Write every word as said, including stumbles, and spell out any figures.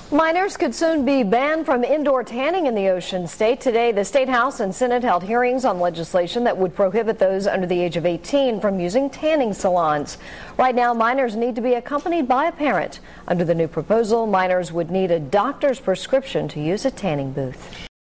Minors could soon be banned from indoor tanning in the Ocean State. Today, the State House and Senate held hearings on legislation that would prohibit those under the age of eighteen from using tanning salons. Right now, minors need to be accompanied by a parent. Under the new proposal, minors would need a doctor's prescription to use a tanning booth.